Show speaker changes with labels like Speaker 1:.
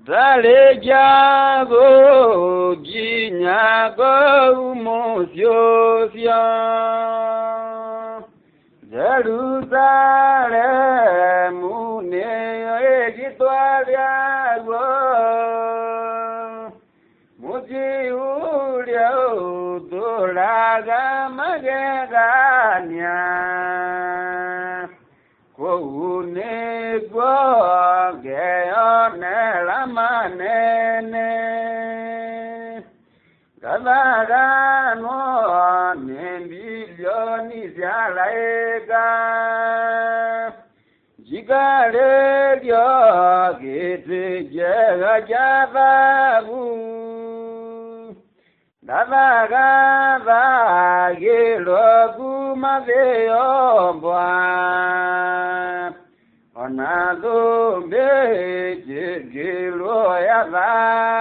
Speaker 1: Zalejago jinyago mosiosio Jerusalem mune egitwariago Mujiulia dolaga magegania Kounegwa geone la manene Gavagano nembilioni zialaega Jigalegyo gete jega javabu Gavagava gelogu maveyombwa Onado beje gelo ya